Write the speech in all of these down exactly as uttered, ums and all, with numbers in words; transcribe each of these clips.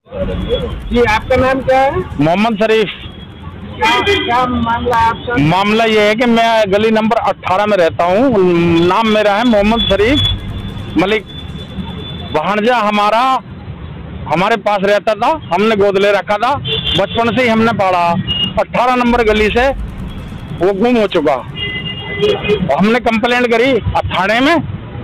जी, आपका नाम क्या है? मोहम्मद शरीफ। क्या, क्या मामला है आपका? मामला ये है कि मैं गली नंबर अठारह में रहता हूँ। नाम मेरा है मोहम्मद शरीफ मलिक। भांजा हमारा हमारे पास रहता था, हमने गोद ले रखा था, बचपन से ही हमने पढ़ा। अठारह नंबर गली से वो गुम हो चुका। हमने कंप्लेंट करी थाने में।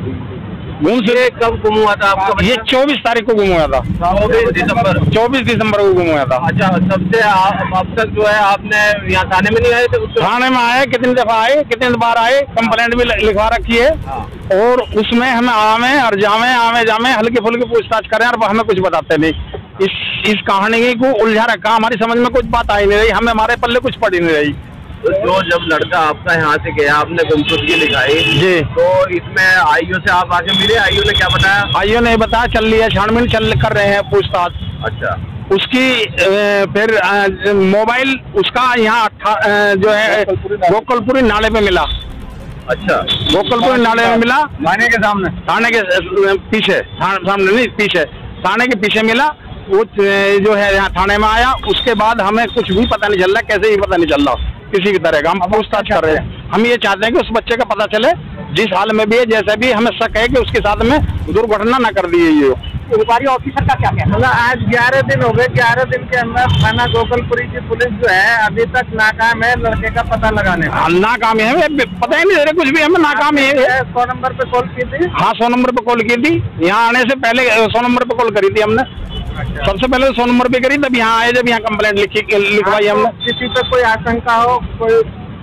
गुम से कब गुम हुआ था आपका? ये चौबीस तारीख को गुम हुआ था। चौबीस दिसंबर चौबीस दिसंबर को गुम हुआ था। अच्छा, सबसे अब तक जो है आपने यहाँ थाने में नहीं आए थे? थाने में आए, कितनी दफा आए, कितनी बार आए, कंप्लेंट भी लिखवा रखी है। हाँ। और उसमें हमें आवे और जामे आवे जामे हल्की फुल्की पूछताछ करें और हमें कुछ बताते नहीं। इस इस कहानी को उलझा रखा, हमारी समझ में कुछ बात आई नहीं रही, हमें हमारे पल्ले कुछ पड़ी नहीं रही। तो जब लड़का आपका यहाँ से गया, आपने गुमशुदगी लिखाई जी, तो इसमें आईओ से आप आके मिले? आईओ ने क्या बताया? आईओ ने बताया चल रही है, छानबीन चल कर रहे हैं पूछताछ। अच्छा, उसकी फिर मोबाइल उसका यहाँ जो है गोकुलपुरी नाले पे मिला। अच्छा, गोकुलपुरी नाले में मिला, थाने के सामने, थाने के पीछे, सामने नहीं पीछे, थाने के पीछे मिला। वो जो है यहाँ थाने में आया, उसके बाद हमें कुछ भी पता नहीं चल रहा, कैसे भी पता नहीं चल रहा किसी भी तरह का। हम पूछताछ कर रहे हैं। हम ये चाहते हैं कि उस बच्चे का पता चले, जिस हाल में भी है, जैसे भी हमें शक है कि उसके साथ में दुर्घटना न कर दी है। ये इंक्वायरी ऑफिसर का क्या कहना? मतलब आज ग्यारह दिन हो गए, ग्यारह दिन के अंदर थाना गोकुलपुरी की पुलिस जो है अभी तक नाकाम है लड़के का पता लगाने में। नाकाम है, पता ही नहीं दे रहे कुछ भी, हमें नाकाम है। सौ नंबर पे कॉल की थी? हाँ, सौ नंबर पे कॉल की थी। यहाँ आने से पहले सौ नंबर पे कॉल करी थी हमने। अच्छा। सबसे पहले सौ नंबर पे करी, तब यहाँ आए, जब यहाँ कंप्लेंट लिखी लिखवाई हमने। किसी पे कोई आशंका हो, कोई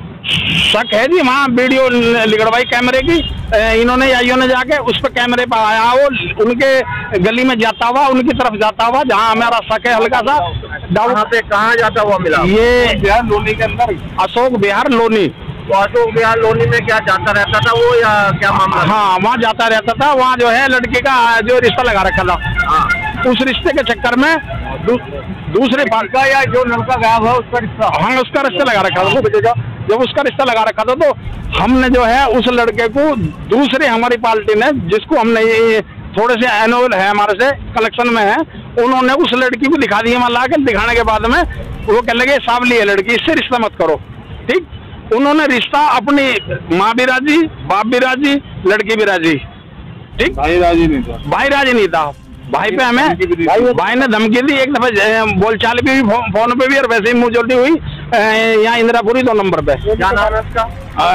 शक है जी? वहाँ वीडियो लिखवाई कैमरे की, इन्होंने आईओ ने जाके उस पर कैमरे पर आया, वो उनके गली में जाता हुआ, उनकी तरफ जाता हुआ, जहाँ हमारा शक है हल्का सा डाउट पे। कहाँ जाता हुआ मिला? ये बिहार लोनी के अंदर, अशोक बिहार लोनी। तो अशोक बिहार लोनी में क्या जाता रहता था वो, या क्या मामला? हाँ, वहाँ जाता रहता था। वहाँ जो है लड़के का जो रिश्ता लगा रखा था। हाँ। उस रिश्ते के चक्कर में दू, दूसरे पार्टी का या जो लड़का गायब है उसका रिश्ता, हाँ उसका रिश्ता लगा रखा था। वो जब उसका रिश्ता लगा रखा था तो हमने जो है उस लड़के को, दूसरे हमारी पार्टी ने, जिसको हमने ये थोड़े से एनुअल है हमारे से कलेक्शन में है, उन्होंने उस लड़की को दिखा दिया। मान ला के दिखाने के बाद में वो कहने लगे सावली है लड़की, इससे रिश्ता मत करो। ठीक, उन्होंने रिश्ता अपनी माँ भी राजी, बाप भी राजी, लड़की भी राजी। ठीक, भाई राजी नहीं था। भाई राजी नहीं था। भाई पे हमें भाई, भाई ने धमकी दी, एक दफा बोलचाल भी हुई फोन पे भी, और वैसे ही मुझे हुई यहाँ इंदिरापुरी दो नंबर पे। क्या नाम है उसका?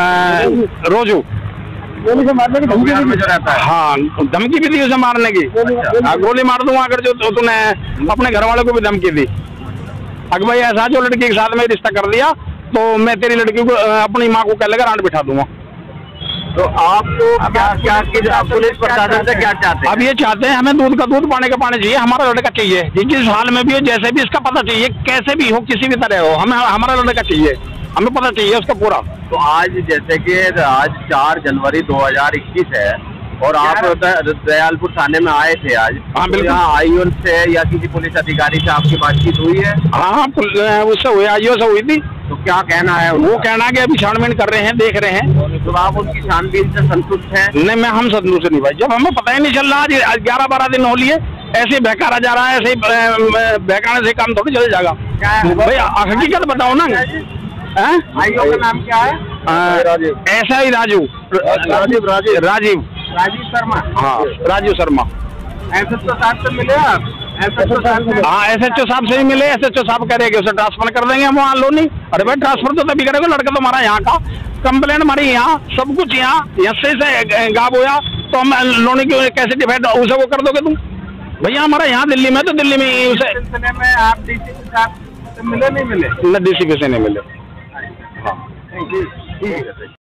रोजू। गोली से मारने की धमकी में जो रहता है? हाँ, धमकी भी दी उसे मारने की। अच्छा। गोली मार दूंगा अगर जो तो तूने अपने घर वालों को भी धमकी दी। अगर भाई ऐसा जो लड़की के साथ में रिश्ता कर दिया तो मैं तेरी लड़की को अपनी माँ को कह लेकर आंट बिठा दूंगा। तो आप तो क्या क्या पुलिस प्रशासन से क्या चाहते हैं? अब ये चाहते हैं हमें दूध का दूध, पानी का पानी चाहिए, हमारा लड़का चाहिए। जिस हाल में भी हो, जैसे भी इसका पता चाहिए, कैसे भी हो, किसी भी तरह हो, हमें हमारा लड़का चाहिए, हमें पता चाहिए उसका पूरा। तो आज जैसे कि आज चार जनवरी दो हजार इक्कीस है और आप दयालपुर थाने में आए थे आज। हाँ बिल्कुल। यहाँ आईओ से या किसी पुलिस अधिकारी से आपकी बातचीत हुई है? हाँ, उससे हुई, आईओ से हुई थी। तो क्या कहना है? वो कहना है कि अभी छानबीन कर रहे हैं, देख रहे हैं। तो आप उनकी छानबीन से संतुष्ट हैं? नहीं, मैं हम संतुष्ट नहीं भाई। जब हमें पता ही नहीं चल रहा, आज ग्यारह बारह दिन हो लिए, ऐसे बहकारा जा रहा है, ऐसे बहकाने से काम थोड़ी चल जाएगा भाई। हकीकत बताओ ना। आईओ का नाम क्या है? ऐसा ही राजू, राजीव राजीव राजीव राजीव शर्मा। हाँ, Rajiv Sharma. S H O साहब से मिले आप? एस एच ओ साहब से? हाँ, एस एच ओ साहब से ही मिले। एस एच ओ साहब कह रहे कि उसे ट्रांसफर कर देंगे हम वहाँ लोनी। अरे भाई, ट्रांसफर तो तभी करेगा, लड़का तो हमारा यहाँ का, कंप्लेंट हमारी यहाँ, सब कुछ यहाँ, यहाँ से गायब हुआ तो हम लोनी की कैसे डिफाइड उसे वो कर दोगे तुम? भैया हमारा यहाँ दिल्ली में, तो दिल्ली में ही उसे सिलसिले में आप डी सी पी साहब से मिले नहीं मिले? न डी सी पी से नहीं मिले। हाँ, ठीक है।